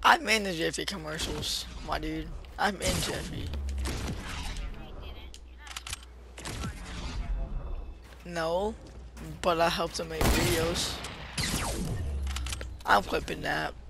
I'm in the Jiffy commercials, my dude. I'm in Jiffy. No, but I helped him make videos. I'm clipping that.